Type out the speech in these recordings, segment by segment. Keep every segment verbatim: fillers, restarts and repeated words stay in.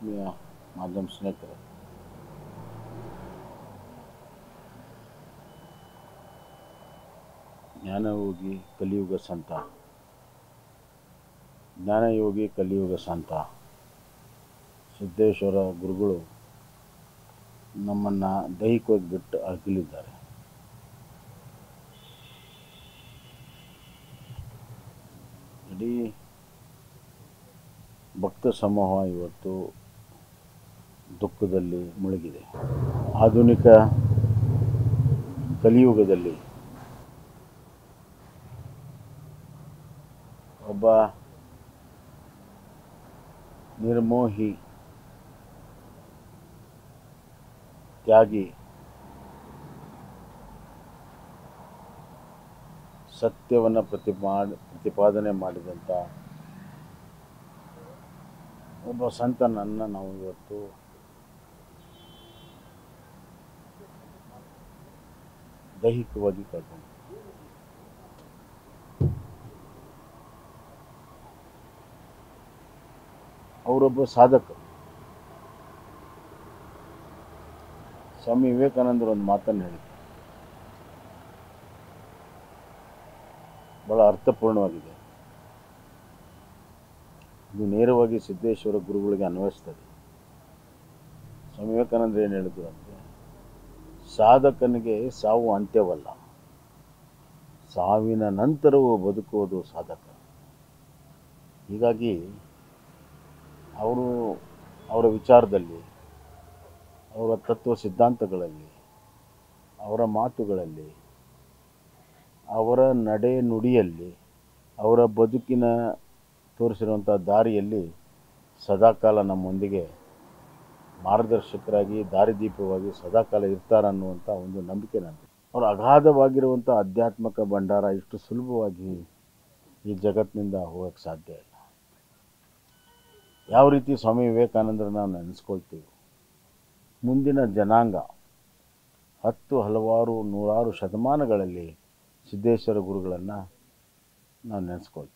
ಆತ್ಮೀಯ ಮಾಧ್ಯಮ ಸ್ನೇಹಿತರೆ, ಜ್ಞಾನಯೋಗಿ ಕಲಿಯುಗ ಸಂತ ಜ್ಞಾನಯೋಗಿ ಕಲಿಯುಗ ಸಂತ ಸಿದ್ದೇಶ್ವರ ಗುರುಗಳು ನಮ್ಮನ್ನು ದೈಹಿಕವಾಗಿ ಬಿಟ್ಟು ಅಗಲಿದ್ದಾರೆ. ಇಡೀ ಭಕ್ತ ಸಮೂಹ ಇವತ್ತು ದುಃಖದಲ್ಲಿ ಮುಳುಗಿದೆ. ಆಧುನಿಕ ಕಲಿಯುಗದಲ್ಲಿ ಒಬ್ಬ ನಿರ್ಮೋಹಿ ತ್ಯಾಗಿ ಸತ್ಯವನ್ನು ಪ್ರತಿಪಾ ಪ್ರತಿಪಾದನೆ ಮಾಡಿದಂಥ ಒಬ್ಬ ಸಂತನನ್ನು ನಾವು ಇವತ್ತು ದೈಹಿಕವಾಗಿ ಕಳ್ಕೊಂಡು ಅವರೊಬ್ಬ ಸಾಧಕರು. ಸ್ವಾಮಿ ವಿವೇಕಾನಂದರು ಒಂದು ಮಾತನ್ನು ಹೇಳಿದರು, ಬಹಳ ಅರ್ಥಪೂರ್ಣವಾಗಿದೆ. ಇದು ನೇರವಾಗಿ ಸಿದ್ದೇಶ್ವರ ಗುರುಗಳಿಗೆ ಅನ್ವಯಿಸ್ತದೆ. ಸ್ವಾಮಿ ವಿವೇಕಾನಂದರು ಏನು ಹೇಳಿದ್ರು ಅಂದರೆ, ಸಾಧಕನಿಗೆ ಸಾವು ಅಂತ್ಯವಲ್ಲ, ಸಾವಿನ ನಂತರವೂ ಬದುಕುವುದು ಸಾಧಕ. ಹೀಗಾಗಿ ಅವರು ಅವರ ವಿಚಾರದಲ್ಲಿ, ಅವರ ತತ್ವ ಸಿದ್ಧಾಂತಗಳಲ್ಲಿ, ಅವರ ಮಾತುಗಳಲ್ಲಿ, ಅವರ ನಡೆ ನುಡಿಯಲ್ಲಿ, ಅವರ ಬದುಕಿನ ತೋರಿಸಿರುವಂಥ ದಾರಿಯಲ್ಲಿ ಸದಾಕಾಲ ನಮ್ಮೊಂದಿಗೆ ಮಾರ್ಗದರ್ಶಕರಾಗಿ ದಾರಿದೀಪವಾಗಿ ಸದಾಕಾಲ ಇರ್ತಾರನ್ನುವಂಥ ಒಂದು ನಂಬಿಕೆ ನನಗೆ. ಅವರು ಅಗಾಧವಾಗಿರುವಂಥ ಆಧ್ಯಾತ್ಮಿಕ ಭಂಡಾರ ಇಷ್ಟು ಸುಲಭವಾಗಿ ಈ ಜಗತ್ತಿನಿಂದ ಹೋಗೋಕ್ಕೆ ಸಾಧ್ಯ ಇಲ್ಲ. ಯಾವ ರೀತಿ ಸ್ವಾಮಿ ವಿವೇಕಾನಂದರನ್ನ ನಾವು ನೆನೆಸ್ಕೊಳ್ತೀವಿ, ಮುಂದಿನ ಜನಾಂಗ ಹತ್ತು ಹಲವಾರು ನೂರಾರು ಶತಮಾನಗಳಲ್ಲಿ ಸಿದ್ದೇಶ್ವರ ಗುರುಗಳನ್ನು ನಾವು ನೆನೆಸ್ಕೊಳ್ತೀವಿ.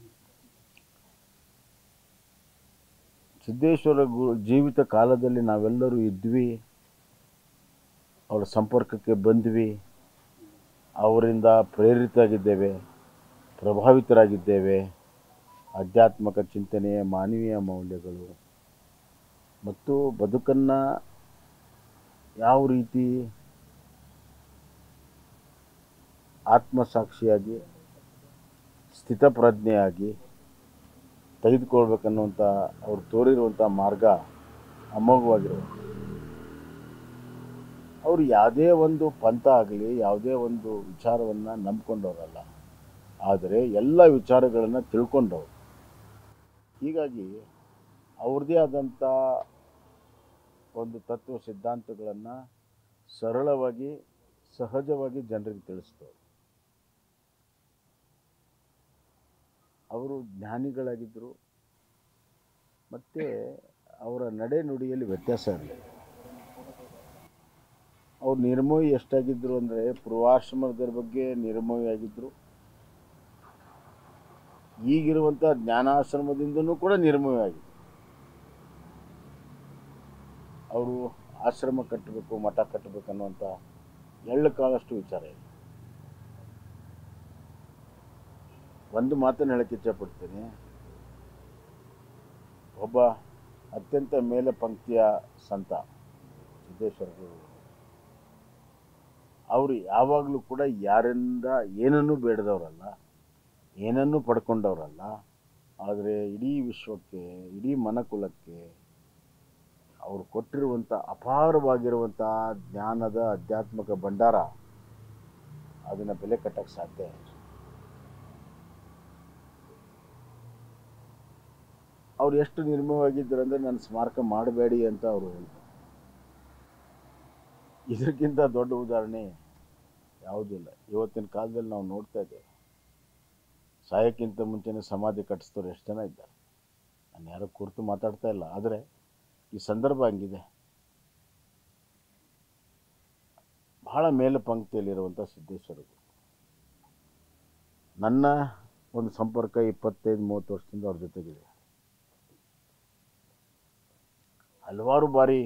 ಸಿದ್ದೇಶ್ವರ ಗುರು ಜೀವಿತ ಕಾಲದಲ್ಲಿ ನಾವೆಲ್ಲರೂ ಇದ್ವಿ, ಅವರ ಸಂಪರ್ಕಕ್ಕೆ ಬಂದ್ವಿ, ಅವರಿಂದ ಪ್ರೇರಿತರಾಗಿದ್ದೇವೆ, ಪ್ರಭಾವಿತರಾಗಿದ್ದೇವೆ. ಆಧ್ಯಾತ್ಮಿಕ ಚಿಂತನೆ, ಮಾನವೀಯ ಮೌಲ್ಯಗಳು ಮತ್ತು ಬದುಕನ್ನು ಯಾವ ರೀತಿ ಆತ್ಮಸಾಕ್ಷಿಯಾಗಿ ಸ್ಥಿತಪ್ರಜ್ಞೆಯಾಗಿ ತೆಗೆದುಕೊಳ್ಬೇಕನ್ನುವಂಥ ಅವ್ರು ತೋರಿರುವಂಥ ಮಾರ್ಗ ಅಮೋಘವಾಗಿರುವುದು. ಅವರು ಯಾವುದೇ ಒಂದು ಪಂಥ ಆಗಲಿ, ಯಾವುದೇ ಒಂದು ವಿಚಾರವನ್ನು ನಂಬಿಕೊಂಡವರಲ್ಲ, ಆದರೆ ಎಲ್ಲ ವಿಚಾರಗಳನ್ನು ತಿಳ್ಕೊಂಡವರು. ಹೀಗಾಗಿ ಅವ್ರದ್ದೇ ಆದಂಥ ಒಂದು ತತ್ವ ಸಿದ್ಧಾಂತಗಳನ್ನು ಸರಳವಾಗಿ ಸಹಜವಾಗಿ ಜನರಿಗೆ ತಿಳಿಸಿದವರು. ಅವರು ಜ್ಞಾನಿಗಳಾಗಿದ್ದರು, ಮತ್ತು ಅವರ ನಡೆ ನುಡಿಯಲ್ಲಿ ವ್ಯತ್ಯಾಸ ಇರಲಿಲ್ಲ. ಅವ್ರು ನಿರ್ಮೋಹಿ ಎಷ್ಟಾಗಿದ್ದರು ಅಂದರೆ, ಪೂರ್ವಾಶ್ರಮದ ಬಗ್ಗೆ ನಿರ್ಮೋಹಿಯಾಗಿದ್ದರು, ಈಗಿರುವಂಥ ಜ್ಞಾನಾಶ್ರಮದಿಂದನೂ ಕೂಡ ನಿರ್ಮೋಹಿಯಾಗಿದ್ದರು. ಅವರು ಆಶ್ರಮ ಕಟ್ಟಬೇಕು, ಮಠ ಕಟ್ಟಬೇಕು ಅನ್ನುವಂಥ ಎಳ್ಳು ಕಾಳಷ್ಟು ವಿಚಾರ ಇದೆ. ಒಂದು ಮಾತನ್ನು ಹೇಳಕ್ಕೆ ಇಚ್ಛಪಡ್ತೀನಿ, ಒಬ್ಬ ಅತ್ಯಂತ ಮೇಲೆ ಪಂಕ್ತಿಯ ಸಂತ ಸಿದ್ದೇಶ್ವರ ಗುರುಗಳು, ಅವರು ಯಾವಾಗಲೂ ಕೂಡ ಯಾರಿಂದ ಏನನ್ನೂ ಬೇಡದವರಲ್ಲ, ಏನನ್ನೂ ಪಡ್ಕೊಂಡವರಲ್ಲ, ಆದರೆ ಇಡೀ ವಿಶ್ವಕ್ಕೆ, ಇಡೀ ಮನಕುಲಕ್ಕೆ ಅವರು ಕೊಟ್ಟಿರುವಂಥ ಅಪಾರವಾಗಿರುವಂಥ ಜ್ಞಾನದ ಆಧ್ಯಾತ್ಮಿಕ ಭಂಡಾರ, ಅದನ್ನು ಬೆಲೆ ಕಟ್ಟಕ್ಕೆ ಸಾಧ್ಯ ಇಲ್ಲ. ಅವ್ರು ಎಷ್ಟು ನಿರ್ಮಮವಾಗಿದ್ದರು ಅಂದರೆ, ನನ್ನ ಸ್ಮಾರಕ ಮಾಡಬೇಡಿ ಅಂತ ಅವರು ಹೇಳ್ತಾರೆ. ಇದಕ್ಕಿಂತ ದೊಡ್ಡ ಉದಾಹರಣೆ ಯಾವುದಿಲ್ಲ. ಇವತ್ತಿನ ಕಾಲದಲ್ಲಿ ನಾವು ನೋಡ್ತಾ ಇದ್ದೇವೆ, ಸಾಯಕ್ಕಿಂತ ಮುಂಚೆನೇ ಸಮಾಧಿ ಕಟ್ಟಿಸ್ತವ್ರು ಎಷ್ಟು ಜನ ಇದ್ದಾರೆ. ನಾನು ಯಾರೋ ಕುರಿತು ಮಾತಾಡ್ತಾ ಇಲ್ಲ, ಆದರೆ ಈ ಸಂದರ್ಭ ಹಂಗಿದೆ. ಬಹಳ ಮೇಲೆ ಪಂಕ್ತಿಯಲ್ಲಿರುವಂಥ ಸಿದ್ದೇಶ್ವರರು ನನ್ನ ಒಂದು ಸಂಪರ್ಕ ಇಪ್ಪತ್ತೈದು ಮೂವತ್ತು ವರ್ಷದಿಂದ ಅವ್ರ ಜೊತೆಗಿದೆ. ಹಲವಾರು ಬಾರಿ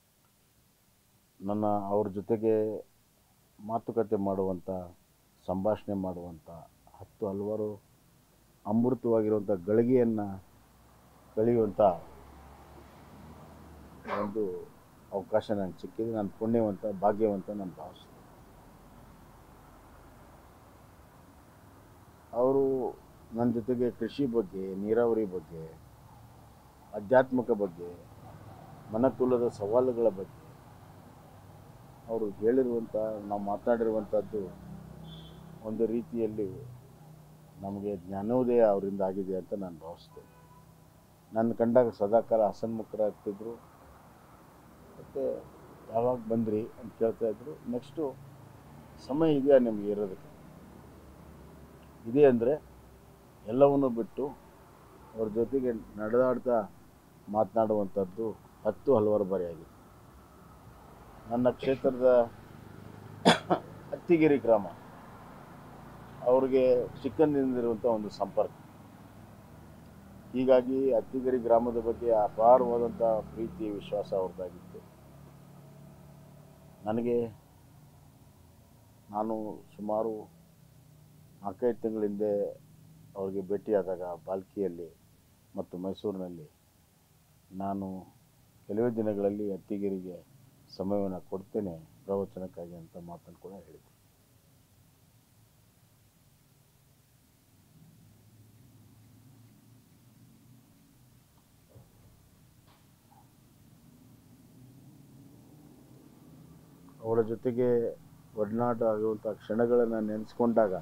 ನನ್ನ ಅವ್ರ ಜೊತೆಗೆ ಮಾತುಕತೆ ಮಾಡುವಂಥ, ಸಂಭಾಷಣೆ ಮಾಡುವಂಥ, ಹತ್ತು ಹಲವಾರು ಅಮೃತವಾಗಿರುವಂಥ ಗಳಿಗೆಯನ್ನು ಕಳೆಯುವಂಥ ಒಂದು ಅವಕಾಶ ನನಗೆ ಸಿಕ್ಕಿದೆ. ನಾನು ಪುಣ್ಯವಂತ, ಭಾಗ್ಯವಂತ ನಾನು ಭಾವಿಸ್ತೀನಿ. ಅವರು ನನ್ನ ಜೊತೆಗೆ ಕೃಷಿ ಬಗ್ಗೆ, ನೀರಾವರಿ ಬಗ್ಗೆ, ಆಧ್ಯಾತ್ಮಿಕ ಬಗ್ಗೆ, ಮನಕುಲದ ಸವಾಲುಗಳ ಬಗ್ಗೆ ಅವರು ಹೇಳಿರುವಂಥ, ನಾವು ಮಾತನಾಡಿರುವಂಥದ್ದು ಒಂದು ರೀತಿಯಲ್ಲಿ ನಮಗೆ ಜ್ಞಾನೋದಯ ಅವರಿಂದ ಆಗಿದೆ ಅಂತ ನಾನು ಭಾವಿಸ್ತೇನೆ. ನನ್ನ ಕಂಡಾಗ ಸದಾಕಾಲ ಹಸನ್ಮುಖರಾಗ್ತಿದ್ರು. ಮತ್ತು ಯಾವಾಗ ಬಂದ್ರಿ ಅಂತ ಕೇಳ್ತಾಯಿದ್ರು. ನೆಕ್ಸ್ಟು ಸಮಯ ಇದೆಯಾ ನಿಮಗೆ ಇರೋದಕ್ಕೆ? ಇದೆ ಅಂದರೆ ಎಲ್ಲವನ್ನೂ ಬಿಟ್ಟು ಅವ್ರ ಜೊತೆಗೆ ನಡೆದಾಡ್ತಾ ಮಾತನಾಡುವಂಥದ್ದು ಹತ್ತು ಹಲವಾರು ಬಾರಿ ಆಗಿದೆ. ನನ್ನ ಕ್ಷೇತ್ರದ ಅತ್ತಿಗೆರೆ ಗ್ರಾಮ ಅವ್ರಿಗೆ ಚಿಕ್ಕಂದಿನಿಂದಿರುವಂಥ ಒಂದು ಸಂಪರ್ಕ. ಹೀಗಾಗಿ ಅತ್ತಿಗೆರೆ ಗ್ರಾಮದ ಬಗ್ಗೆ ಅಪಾರವಾದಂಥ ಪ್ರೀತಿ, ವಿಶ್ವಾಸ ಅವ್ರದ್ದಾಗಿತ್ತು. ನನಗೆ ನಾನು ಸುಮಾರು ನಾಲ್ಕೈದು ತಿಂಗಳ ಹಿಂದೆ ಅವ್ರಿಗೆ ಭೇಟಿಯಾದಾಗ ಬಾಲ್ಕಿಯಲ್ಲಿ ಮತ್ತು ಮೈಸೂರಿನಲ್ಲಿ ನಾನು ಕೆಲವೇ ದಿನಗಳಲ್ಲಿ ಅತ್ತಿಗೆರೆಗೆ ಸಮಯವನ್ನು ಕೊಡ್ತೇನೆ ಪ್ರವಚನಕ್ಕಾಗಿ ಅಂತ ಮಾತನ್ನು ಕೂಡ ಹೇಳಿದ್ದೆ. ಅವರ ಜೊತೆಗೆ ಒಡನಾಟ ಆಗುವಂಥ ಕ್ಷಣಗಳನ್ನು ನೆನೆಸ್ಕೊಂಡಾಗ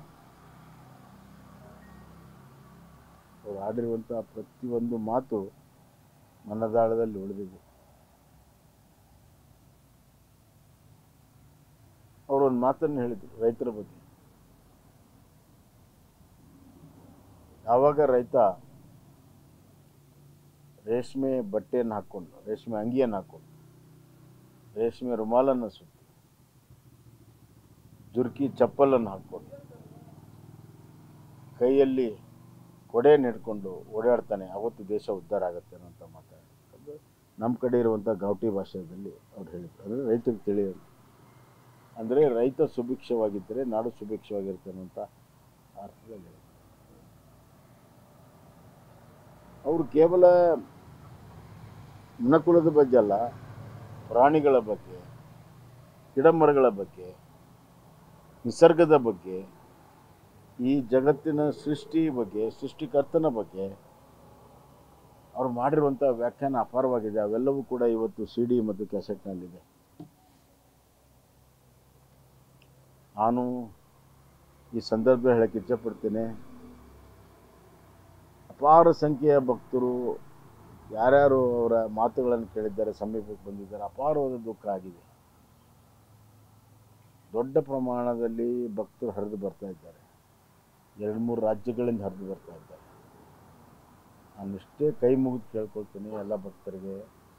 ಅವರು ಆಡಿರುವಂಥ ಪ್ರತಿಯೊಂದು ಮಾತು ಮನದಾಳದಲ್ಲಿ ಉಳಿದಿದೆ. ಅವರೊಂದು ಮಾತನ್ನು ಹೇಳಿದರು ರೈತರ ಬಗ್ಗೆ. ಯಾವಾಗ ರೈತ ರೇಷ್ಮೆ ಬಟ್ಟೆಯನ್ನು ಹಾಕ್ಕೊಂಡು, ರೇಷ್ಮೆ ಅಂಗಿಯನ್ನು ಹಾಕ್ಕೊಂಡು, ರೇಷ್ಮೆ ರುಮಾಲನ್ನು ಸುತ್ತಿ, ಜುರ್ಕಿ ಚಪ್ಪಲನ್ನು ಹಾಕ್ಕೊಂಡು, ಕೈಯಲ್ಲಿ ಕೊಡೆ ನೆಡ್ಕೊಂಡು ಓಡಾಡ್ತಾನೆ, ಅವತ್ತು ದೇಶ ಉದ್ಧಾರ ಆಗುತ್ತೆ ಅನ್ನೋಂಥ ಮಾತಾಡೋದು ನಮ್ಮ ಕಡೆ ಇರುವಂಥ ಗೌಟಿ ಭಾಷೆಯಲ್ಲಿ ಅವ್ರು ಹೇಳಿದ್ರು. ಅಂದರೆ ರೈತರಿಗೆ ತಿಳಿಯೋದು, ಅಂದರೆ ರೈತ ಸುಭಿಕ್ಷವಾಗಿದ್ದರೆ ನಾಡು ಸುಭಿಕ್ಷವಾಗಿರುತ್ತೆ ಅನ್ನೋಂಥ ಅರ್ಥದಲ್ಲಿ ಅವರು ಕೇವಲ ಮನಕುಲದ ಬಗ್ಗೆ ಅಲ್ಲ, ಪ್ರಾಣಿಗಳ ಬಗ್ಗೆ, ಗಿಡಮರಗಳ ಬಗ್ಗೆ, ನಿಸರ್ಗದ ಬಗ್ಗೆ, ಈ ಜಗತ್ತಿನ ಸೃಷ್ಟಿ ಬಗ್ಗೆ, ಸೃಷ್ಟಿಕರ್ತನ ಬಗ್ಗೆ ಅವ್ರು ಮಾಡಿರುವಂಥ ವ್ಯಾಖ್ಯಾನ ಅಪಾರವಾಗಿದೆ. ಅವೆಲ್ಲವೂ ಕೂಡ ಇವತ್ತು ಸಿ ಡಿ ಮತ್ತು ಕ್ಯಾಸೆಟ್ನಲ್ಲಿದೆ. ನಾನು ಈ ಸಂದರ್ಭ ಹೇಳಕ್ಕೆ ಇಚ್ಛಪಡ್ತೇನೆ, ಅಪಾರ ಸಂಖ್ಯೆಯ ಭಕ್ತರು ಯಾರ್ಯಾರು ಅವರ ಮಾತುಗಳನ್ನು ಕೇಳಿದ್ದಾರೆ, ಸಮೀಪಕ್ಕೆ ಬಂದಿದ್ದಾರೆ, ಅಪಾರವಾದ ದುಃಖ ಆಗಿದೆ. ದೊಡ್ಡ ಪ್ರಮಾಣದಲ್ಲಿ ಭಕ್ತರು ಹರಿದು ಬರ್ತಾ ಇದ್ದಾರೆ. ಎರಡು ಮೂರು ರಾಜ್ಯಗಳಿಂದ ಹರಿದು ಬರ್ತಾ ಇದ್ದಾರೆ. ನಾನಿಷ್ಟೇ ಕೈ ಮುಗಿದು ಕೇಳ್ಕೊಳ್ತೀನಿ ಎಲ್ಲ ಭಕ್ತರಿಗೆ,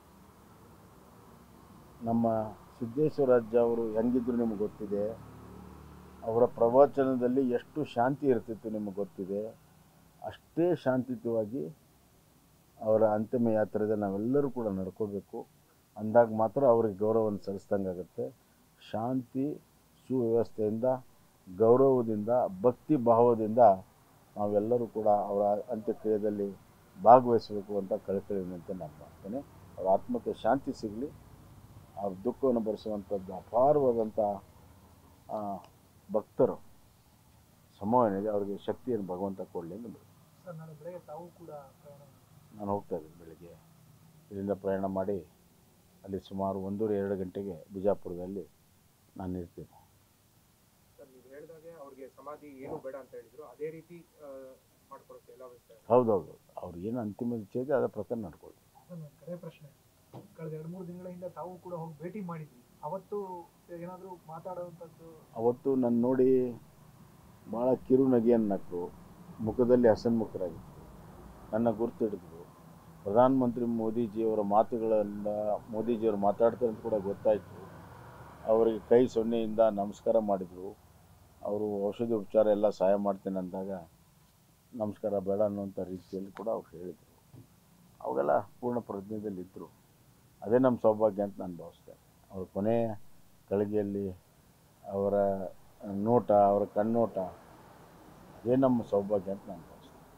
ನಮ್ಮ ಸಿದ್ದೇಶ್ವರಾಜ್ಯ ಅವರು ಹೆಂಗಿದ್ರು ನಿಮಗೆ ಗೊತ್ತಿದೆ. ಅವರ ಪ್ರವಚನದಲ್ಲಿ ಎಷ್ಟು ಶಾಂತಿ ಇರ್ತಿತ್ತು ನಿಮಗೆ ಗೊತ್ತಿದೆ. ಅಷ್ಟೇ ಶಾಂತಿಯುತವಾಗಿ ಅವರ ಅಂತಿಮ ಯಾತ್ರೆಗೆ ನಾವೆಲ್ಲರೂ ಕೂಡ ನಡ್ಕೋಬೇಕು. ಅಂದಾಗ ಮಾತ್ರ ಅವ್ರಿಗೆ ಗೌರವವನ್ನು ಸಲ್ಲಿಸ್ದಂಗಾಗುತ್ತೆ. ಶಾಂತಿ, ಸುವ್ಯವಸ್ಥೆಯಿಂದ, ಗೌರವದಿಂದ, ಭಕ್ತಿ ಭಾವದಿಂದ ನಾವೆಲ್ಲರೂ ಕೂಡ ಅವರ ಅಂತ್ಯಕ್ರಿಯೆಯಲ್ಲಿ ಭಾಗವಹಿಸಬೇಕು ಅಂತ ಕಳಕಳಿನಂತೆ ನಾನು ಮಾಡ್ತೇನೆ. ಅವರ ಆತ್ಮಕ್ಕೆ ಶಾಂತಿ ಸಿಗಲಿ. ಆ ದುಃಖವನ್ನು ಭರಿಸುವಂಥದ್ದು ಅಪಾರವಾದಂಥ ಭಕ್ತರು ಸಮವನಿದೆ, ಅವರಿಗೆ ಶಕ್ತಿಯನ್ನು ಭಗವಂತ ಕೊಡಲಿ ಎಂದು ತಾವು ಕೂಡ ನಾನು ಹೋಗ್ತಾ ಇದ್ದೀನಿ. ಬೆಳಗ್ಗೆ ಇಲ್ಲಿಂದ ಪ್ರಯಾಣ ಮಾಡಿ ಅಲ್ಲಿ ಸುಮಾರು ಒಂದೂವರೆ ಎರಡು ಗಂಟೆಗೆ ಬಿಜಾಪುರದಲ್ಲಿ ನಾನು ಇರ್ತೀನಿ. ನೀವು ಹೇಳಿದಾಗೆ ಅವ್ರಿಗೆ ಸಮಾಧಿ ಏನು ಬೇಡ ಅಂತ ಹೇಳಿದ್ರು, ಅದೇ ರೀತಿ ಮಾಡ್ಕೊಳುತ್ತೆ ಎಲ್ಲ ವ್ಯವಸ್ಥೆ. ಹೌದೌದು, ಅವ್ರು ಏನು ಅಂತಿಮ ಇಚ್ಛೆ ಇದೆ ಅದರ ಪ್ರಕಾರ ನಡ್ಕೊಳ್ತೀವಿ. ಕಡೆ ಪ್ರಶ್ನೆ, ಕಳೆದ ಎರಡು ಮೂರು ದಿನಗಳ ಹಿಂದೆ ತಾವು ಕೂಡ ಹೋಗಿ ಭೇಟಿ ಮಾಡಿದ್ವಿ. ಅವತ್ತು ಏನಾದರೂ ಮಾತಾಡುವಂಥದ್ದು? ಅವತ್ತು ನನ್ನ ನೋಡಿ ಭಾಳ ಕಿರು ನಗೆಯನ್ನು ನಕ್ಕರು, ಮುಖದಲ್ಲಿ ಹಸನ್ಮುಖರಾಗಿತ್ತು, ನನ್ನ ಗುರುತಿಡಿದ್ರು. ಪ್ರಧಾನಮಂತ್ರಿ ಮೋದಿಜಿಯವರ ಮಾತುಗಳಿಂದ ಮೋದಿಜಿಯವರು ಮಾತಾಡ್ತಾರೆ ಅಂತ ಕೂಡ ಗೊತ್ತಾಯಿತು. ಅವರಿಗೆ ಕೈ ಸೊನ್ನೆಯಿಂದ ನಮಸ್ಕಾರ ಮಾಡಿದರು. ಅವರು ಔಷಧಿ ಉಪಚಾರ ಎಲ್ಲ ಸಹಾಯ ಮಾಡ್ತೇನೆ ಅಂದಾಗ ನಮಸ್ಕಾರ ಬೇಡ ಅನ್ನುವಂಥ ರೀತಿಯಲ್ಲಿ ಕೂಡ ಅವ್ರು ಹೇಳಿದರು. ಅವಾಗೆಲ್ಲ ಪೂರ್ಣ ಪ್ರಜ್ಞೆಯಲ್ಲಿದ್ದರು. ಅದೇ ನಮ್ಮ ಸೌಭಾಗ್ಯ ಅಂತ ನಾನು ಭಾವಿಸ್ತೇನೆ. ಅವ್ರ ಕೊನೆಯ ಗಳಿಗೆಯಲ್ಲಿ ಅವರ ನೋಟ, ಅವರ ಕಣ್ಣೋಟ ಅದೇ ನಮ್ಮ ಸೌಭಾಗ್ಯ ಅಂತ ನಾನು